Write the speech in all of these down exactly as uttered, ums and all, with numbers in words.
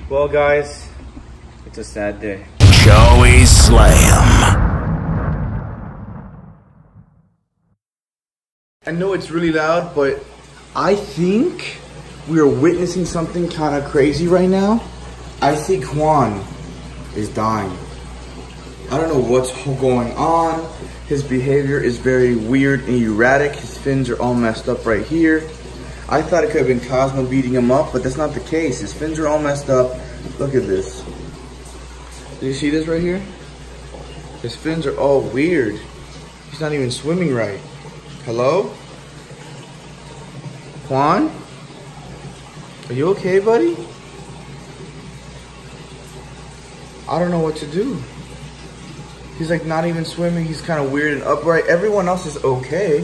Well, guys, it's a sad day. Joey Slam. I know it's really loud, but I think we are witnessing something kind of crazy right now. I think Juan is dying. I don't know what's going on. His behavior is very weird and erratic. His fins are all messed up right here. I thought it could have been Cosmo beating him up, but that's not the case. His fins are all messed up. Look at this. Do you see this right here? His fins are all weird. He's not even swimming right. Hello? Juan? Are you okay, buddy? I don't know what to do. He's like not even swimming. He's kind of weird and upright. Everyone else is okay.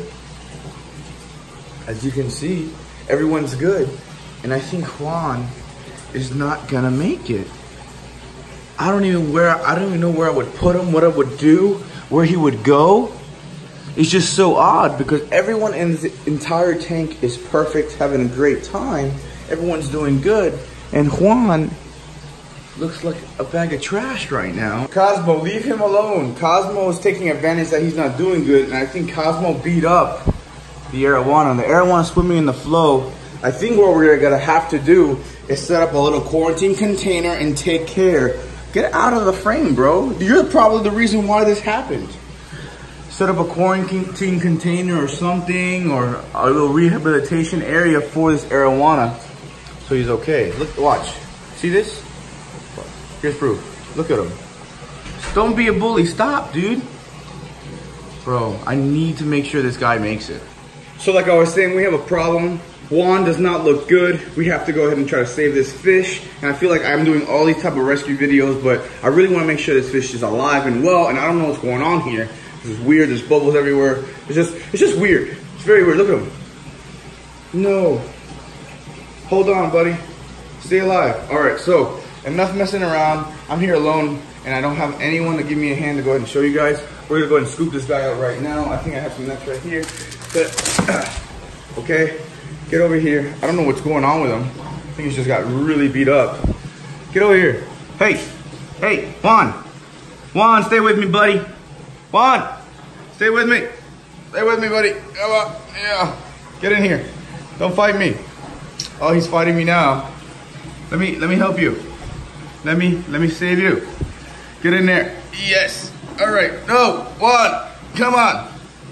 As you can see, everyone's good. And I think Juan is not gonna make it. I don't even where I don't even know where I would put him, what I would do, where he would go. It's just so odd because everyone in the entire tank is perfect, having a great time. Everyone's doing good. And Juan looks like a bag of trash right now. Cosmo, leave him alone. Cosmo is taking advantage that he's not doing good. And I think Cosmo beat up the arowana. The arowana swimming in the flow. I think what we're gonna have to do is set up a little quarantine container and take care. Get out of the frame, bro. You're probably the reason why this happened. Set up a quarantine container or something, or a little rehabilitation area for this arowana so he's okay. Look, watch. See this? Here's proof. Look at him. Don't be a bully. Stop, dude. Bro, I need to make sure this guy makes it. So like I was saying, we have a problem. Juan does not look good. We have to go ahead and try to save this fish. And I feel like I'm doing all these type of rescue videos, but I really want to make sure this fish is alive and well. And I don't know what's going on here. This is weird. There's bubbles everywhere. It's just, it's just weird. It's very weird. Look at him. No. Hold on, buddy. Stay alive. All right, so enough messing around. I'm here alone, and I don't have anyone to give me a hand to go ahead and show you guys. We're gonna go ahead and scoop this guy out right now. I think I have some nets right here. But, okay, get over here. I don't know what's going on with him. I think he's just got really beat up. Get over here. Hey, hey, Juan. Juan, stay with me, buddy. Juan, stay with me. Stay with me, buddy. Come on, yeah. Get in here. Don't fight me. Oh, he's fighting me now. Let me, let me help you. Let me, let me save you. Get in there. Yes. All right. No, Juan, come on.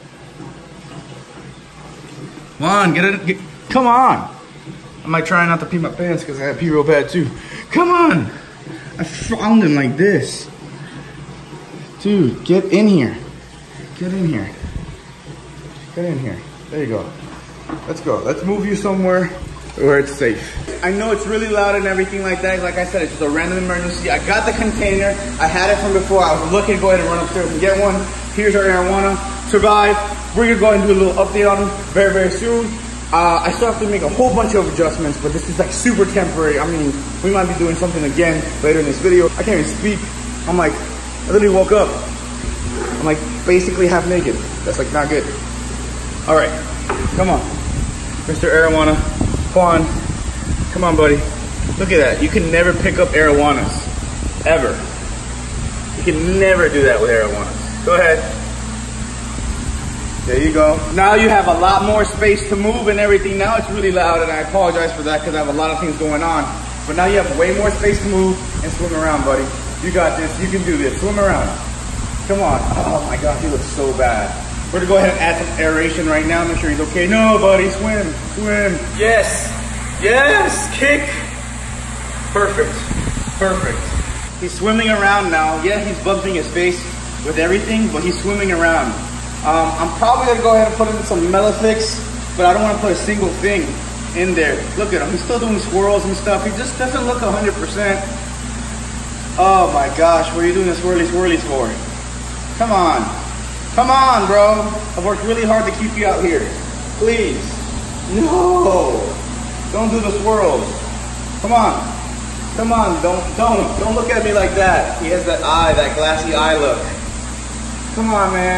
Juan, get in. Get, come on. I'm like trying not to pee my pants because I have pee real bad too. Come on. I found him like this. Dude, get in here. Get in here. Get in here. There you go. Let's go. Let's move you somewhere where it's safe. I know it's really loud and everything like that. Like I said, it's just a random emergency. I got the container. I had it from before. I was looking to go ahead and run upstairs and get one. Here's our arowana. Survived. We're gonna go ahead and do a little update on him very, very soon. Uh, I still have to make a whole bunch of adjustments, but this is like super temporary. I mean, we might be doing something again later in this video. I can't even speak. I'm like, I literally woke up. I'm like basically half naked. That's like not good. All right, come on. Mister Arowana, Juan, come on, buddy. Look at that. You can never pick up arowanas, ever. You can never do that with arowanas. Go ahead. There you go. Now you have a lot more space to move and everything. Now it's really loud, and I apologize for that because I have a lot of things going on. But now you have way more space to move and swim around, buddy. You got this. You can do this. Swim around. Come on. Oh my gosh, he looks so bad. We're gonna go ahead and add some aeration right now. Make sure he's okay. No, buddy, swim, swim. Yes, yes, kick. Perfect, perfect. He's swimming around now. Yeah, he's bumping his face with everything, but he's swimming around. Um, I'm probably gonna go ahead and put in some Melifix, but I don't wanna put a single thing in there. Look at him, he's still doing swirls and stuff. He just doesn't look one hundred percent. Oh my gosh, what are you doing the swirly swirlies for? Come on. Come on, bro. I've worked really hard to keep you out here. Please. No. Don't do the swirls. Come on. Come on. Don't, don't, don't look at me like that. He has that eye, that glassy eye look. Come on, man.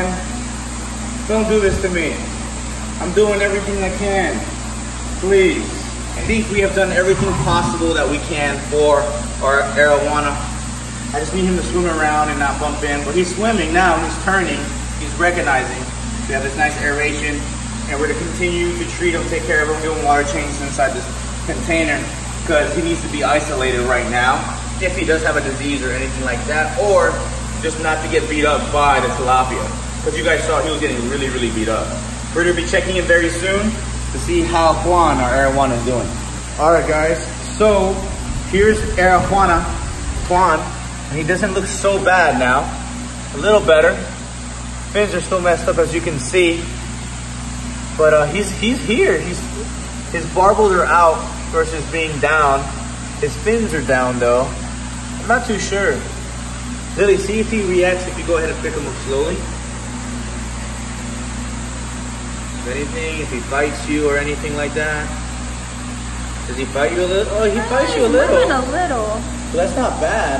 Don't do this to me. I'm doing everything I can. Please. think we have done everything possible that we can for our arowana. I just need him to swim around and not bump in. But he's swimming now, he's turning, he's recognizing. We have this nice aeration, and we're gonna continue to treat him, take care of him, doing water changes inside this container because he needs to be isolated right now if he does have a disease or anything like that, or just not to get beat up by the tilapia. Because you guys saw he was getting really, really beat up. We're gonna be checking in very soon to see how Juan, our arowana, is doing. All right, guys, so here's arowana, Juan, and he doesn't look so bad now. A little better. Fins are still messed up, as you can see. But uh, he's he's here. He's his barbels are out versus being down. His fins are down though. I'm not too sure. Lily, see if he reacts if you go ahead and pick him up slowly. If anything, if he bites you or anything like that. Does he bite you a little? Oh, he bites you a little. Even a little. Well, that's not bad.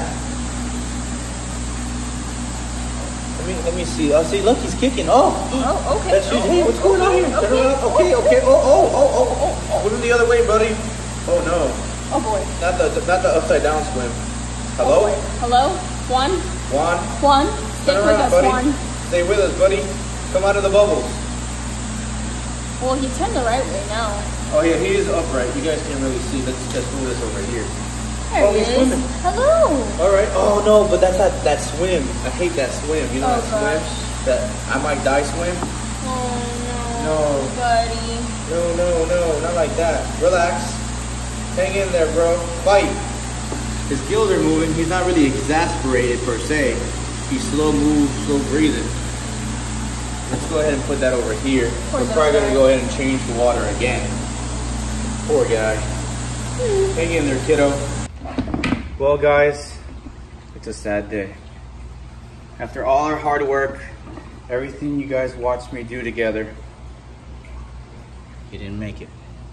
Let me, let me see. Oh, see, look, he's kicking. Oh, Oh, okay. that's hey, what's going on here? Turn around. Okay, okay. Oh, oh, oh, oh, oh, oh. Put him the other way, buddy. Oh no. Oh boy. Not the, not the upside down swim. Hello? Hello? Juan? Juan? Juan? Stick Turn with around, us, buddy. Juan. Stay with us, buddy. Come out of the bubbles. Well, he turned the right way now. Oh yeah, he is upright. You guys can't really see. Let's just move this over here. There Oh, he he's is. swimming. Hello. All right. Oh no, but that's that that swim. I hate that swim. You know Oh, that swim? gosh. That I might die swim? Oh no. No. Buddy. No, no, no, not like that. Relax. Hang in there, bro. Fight. His gills are moving. He's not really exasperated per se. He's slow move, slow breathing. Let's go ahead and put that over here. Poor We're probably gonna guy. go ahead and change the water again. Poor guy. Hang in there, kiddo. Well, guys, it's a sad day. After all our hard work, everything you guys watched me do together, he didn't make it.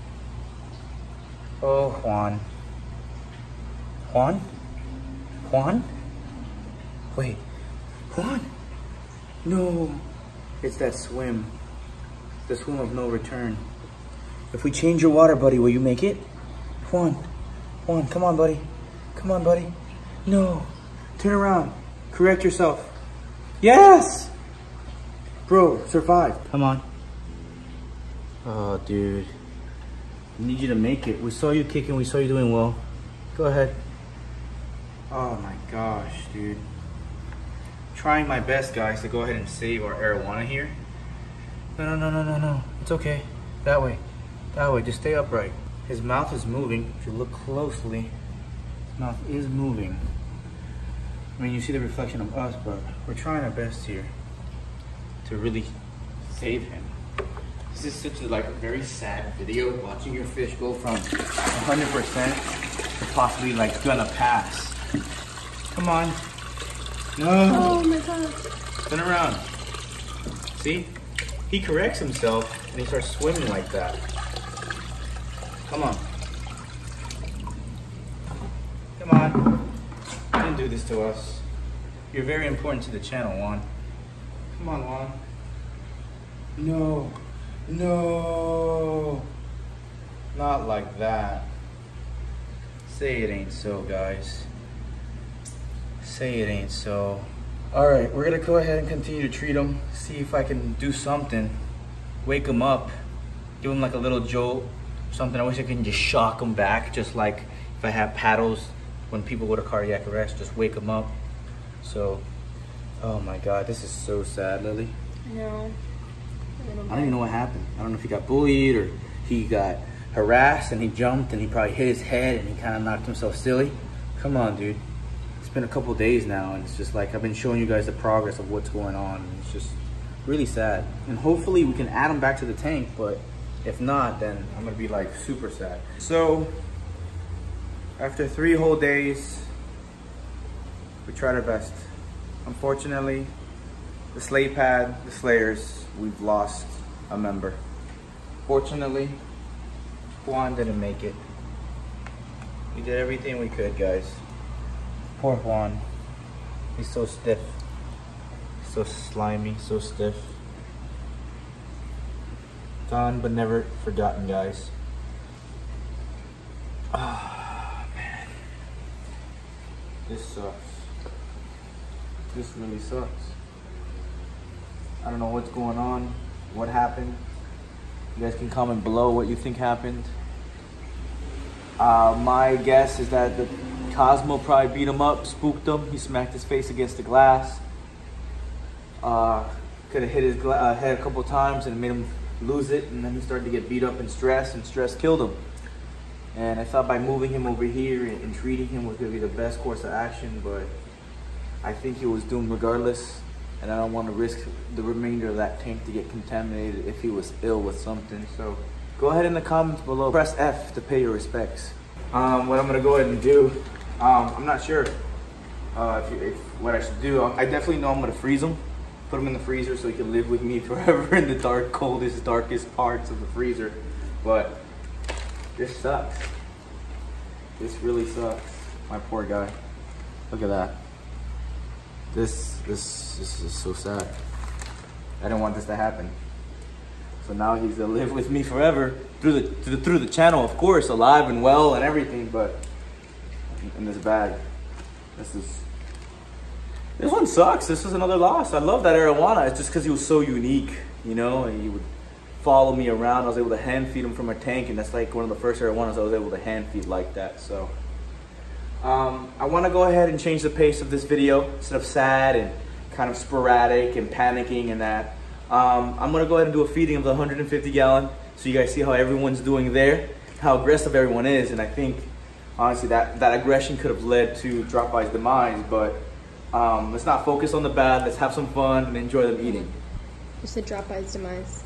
Oh, Juan. Juan? Juan? Wait. Juan? No. It's that swim. The swim of no return. If we change your water, buddy, will you make it? Juan. Juan, come on, buddy. Come on, buddy. No. Turn around. Correct yourself. Yes! Bro, survive. Come on. Oh, dude. I need you to make it. We saw you kicking. We saw you doing well. Go ahead. Oh my gosh, dude. Trying my best, guys, to go ahead and save our arowana here. No, no, no, no, no, no. It's okay. That way. That way. Just stay upright. His mouth is moving. If you look closely, his mouth is moving. I mean, you see the reflection of us, but we're trying our best here to really save him. This is such a like a very sad video, watching your fish go from one hundred percent to possibly like gonna pass. Come on. No. Oh my god. Turn around. See? He corrects himself and he starts swimming like that. Come on. Come on. Don't do this to us. You're very important to the channel, Juan. Come on, Juan. No. No. Not like that. Say it ain't so, guys. Say it ain't so. All right, we're gonna go ahead and continue to treat him. See if I can do something. Wake him up. Give him like a little jolt. Something. I wish I could just shock him back. Just like if I have paddles when people go to cardiac arrest, just wake him up. So, oh my God, this is so sad, Lily. No. I don't even know what happened. I don't know if he got bullied or he got harassed and he jumped and he probably hit his head and he kind of knocked himself silly. Come on, dude. It's been a couple days now and it's just like I've been showing you guys the progress of what's going on. And it's just really sad. And hopefully we can add him back to the tank, but if not, then I'm gonna be like super sad. So after three whole days, we tried our best. Unfortunately, the slay pad, the slayers, we've lost a member. Fortunately, Juan didn't make it. We did everything we could, guys. Poor Juan. He's so stiff. So slimy, so stiff. Gone but never forgotten, guys. Oh, man. This sucks. This really sucks. I don't know what's going on, what happened. You guys can comment below what you think happened. Uh, my guess is that the Cosmo probably beat him up, spooked him. He smacked his face against the glass. Uh, could have hit his uh, head a couple times and made him lose it, and then he started to get beat up and stressed, and stress killed him. And I thought by moving him over here and, and treating him was going to be the best course of action, but I think he was doomed regardless, and I don't want to risk the remainder of that tank to get contaminated if he was ill with something. So go ahead in the comments below, press F to pay your respects. Um, what I'm going to go ahead and do, um, I'm not sure uh, if, you, if what I should do. I definitely know I'm going to freeze him. Put him in the freezer so he can live with me forever in the dark, coldest, darkest parts of the freezer. But this sucks. This really sucks. My poor guy. Look at that. This, this, this is so sad. I didn't want this to happen. So now he's gonna live with me forever through the, through the through the channel, of course, alive and well and everything. But in this bag, this is. This one sucks. This is another loss. I love that arowana. It's just because he was so unique, you know, and he would follow me around. I was able to hand feed him from a tank, and that's like one of the first arowanas I was able to hand feed like that. So um, I want to go ahead and change the pace of this video. Instead of sad and kind of sporadic and panicking and that, um, I'm going to go ahead and do a feeding of the one hundred fifty gallon so you guys see how everyone's doing there, how aggressive everyone is. And I think, honestly, that, that aggression could have led to Drop-By's demise, but Um, let's not focus on the bad. Let's have some fun and enjoy them eating. You said Drop-By's demise.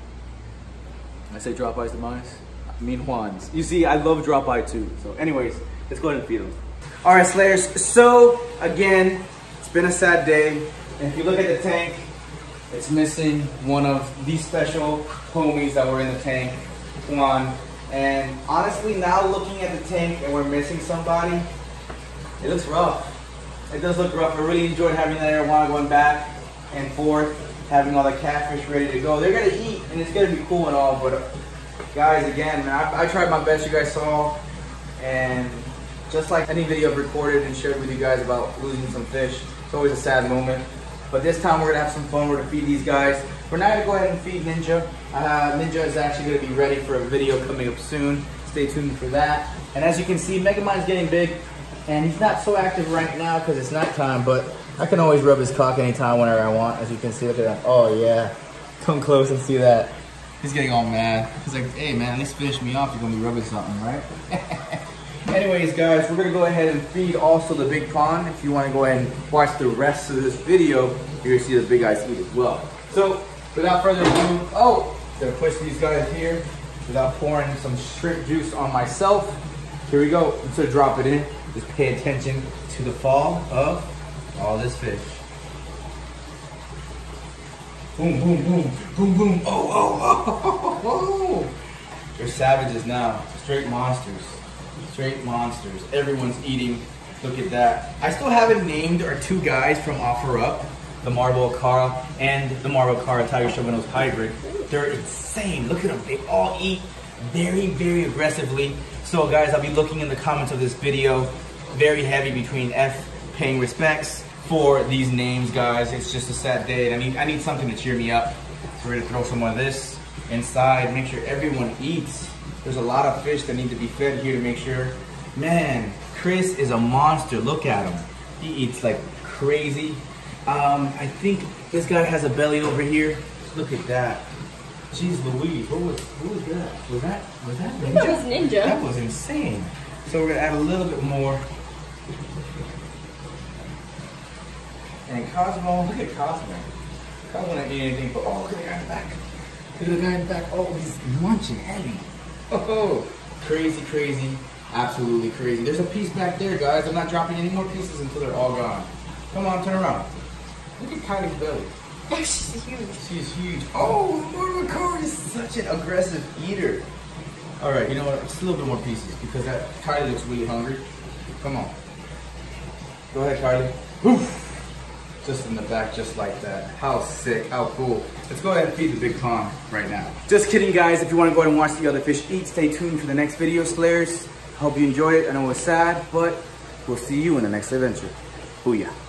I say Drop-By's demise? I mean Juan's. You see, I love Drop-By too. So anyways, let's go ahead and feed them. All right, Slayers. So again, it's been a sad day. And if you look at the tank, it's missing one of these special homies that were in the tank, Juan. And honestly, now looking at the tank and we're missing somebody, it looks rough. It does look rough. I really enjoyed having that arowana going back and forth, having all the catfish ready to go. They're gonna eat, and it's gonna be cool and all, but uh, guys, again, man, I, I tried my best, you guys saw, and just like any video I've recorded and shared with you guys about losing some fish, it's always a sad moment. But this time we're gonna have some fun. We're gonna feed these guys. We're not gonna go ahead and feed Ninja. Uh, Ninja is actually gonna be ready for a video coming up soon. Stay tuned for that. And as you can see, Megamind's getting big. And he's not so active right now because it's nighttime, but I can always rub his cock anytime whenever I want. As you can see, look at that. Oh yeah, come close and see that. He's getting all mad. He's like, hey man, at least finish me off. You're gonna be rubbing something, right? Anyways, guys, we're gonna go ahead and feed also the big pond. If you wanna go ahead and watch the rest of this video, you're gonna see the big guys eat as well. So, without further ado, oh, gonna push these guys here without pouring some shrimp juice on myself. Here we go. I'm gonna drop it in. Just pay attention to the fall of all this fish. Boom, boom, boom, boom, boom. Oh, oh, oh, oh, oh. They're savages now. Straight monsters. Straight monsters. Everyone's eating. Look at that. I still haven't named our two guys from Offer Up, the Marble Cara and the Marble Cara Tiger Shogunos Hybrid. They're insane. Look at them. They all eat very, very aggressively. So guys, I'll be looking in the comments of this video, very heavy between F paying respects for these names, guys. It's just a sad day, and I need I need something to cheer me up. So we're gonna throw some of this inside, make sure everyone eats. There's a lot of fish that need to be fed here to make sure. Man, Chris is a monster. Look at him. He eats like crazy. Um, I think this guy has a belly over here. Look at that. Jeez Louise, what was, what was that? Was that, was that Ninja? That was Ninja. That was insane. So we're gonna add a little bit more. And Cosmo, look at Cosmo. Cosmo don't eat anything, but oh, look at the guy in the back. Look at the guy in the back. Oh, he's munching heavy. Oh, crazy, crazy, absolutely crazy. There's a piece back there, guys. I'm not dropping any more pieces until they're all gone. Come on, turn around. Look at Kylie's belly. She's huge. She's huge. Oh, Marble is such an aggressive eater. All right, you know what? Just a little bit more pieces because that Kylie looks really hungry. Come on. Go ahead, Kylie. Oof. Just in the back, just like that. How sick, how cool. Let's go ahead and feed the big pond right now. Just kidding, guys. If you want to go ahead and watch the other fish eat, stay tuned for the next video, Slayers. Hope you enjoyed it. I know it was sad, but we'll see you in the next adventure. Booyah.